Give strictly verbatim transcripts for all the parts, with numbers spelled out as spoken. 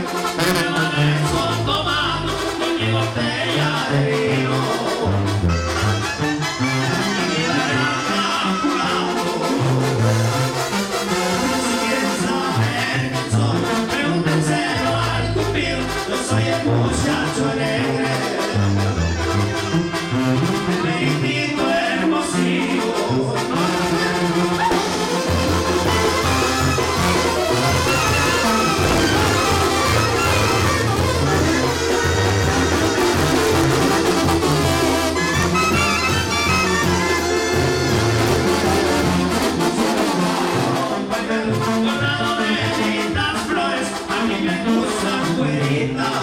me amanezco tomando con mi botella de vino. Y mi garganta jugando. Si quieren saber quién soy, pregúntenselo al Cupido. Yo soy el muchacho alegre. Me invito hermosillo. Corrado de lindas flores, a mí me gustan güeritas.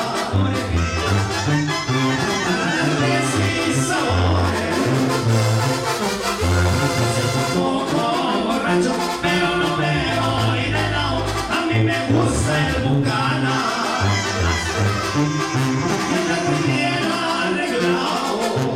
Pero no veo y de lado, a mí me gusta el Bucana. Y la tuviera arreglado.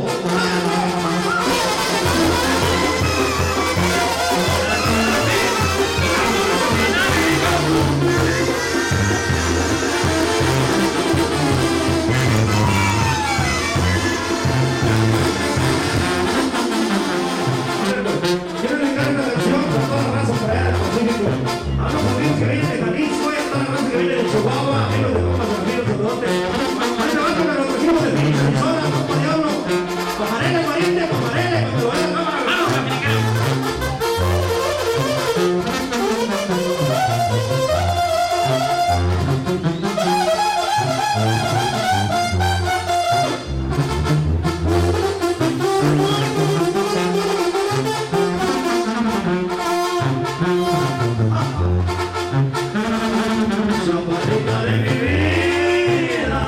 Quiero dedicar esta canción a toda la raza por allá del Pacífico. A los amigos que vienen de Jalisco, a toda la raza que viene de Chihuahua, amigos de Compas, amigos de Todote. Ahí se van con los trajimos de Phoenix, Arizona, Compa Diablo. Pajarele, pariente, pajarele, cuando lo vean a cámara. ¡Vamos, Dominicano! Chaparrita de mi vida,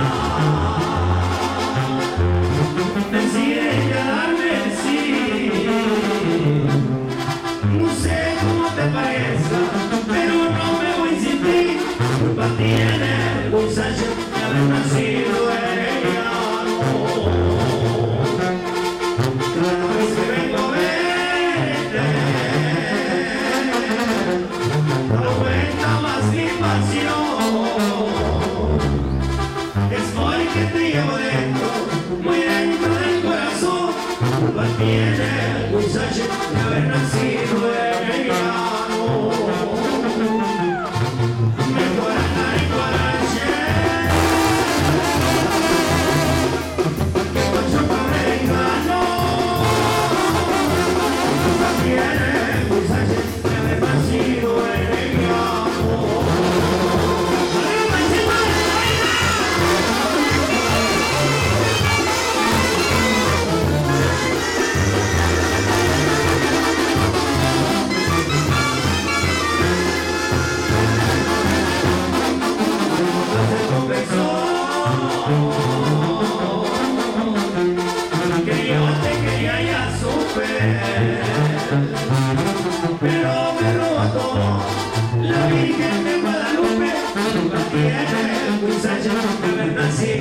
decide quedarme sí. No sé cómo te parezca, pero no me voy sin ti. Culpa tiene el muchacho de haber nacido llano. Cada vez que vengo a verte, aumenta más mi pasión. Es porque te llevo dentro, muy dentro del corazón. Culpa tiene el muchacho de haber nacido en llano. Me guardan en coraje, que mucho americano. Culpa tiene el muchacho de haber nacido en llano. Que yo te quería ya supe, pero me robó todo la Virgen de Guadalupe. Nunca tiene el muchacho de haber nacido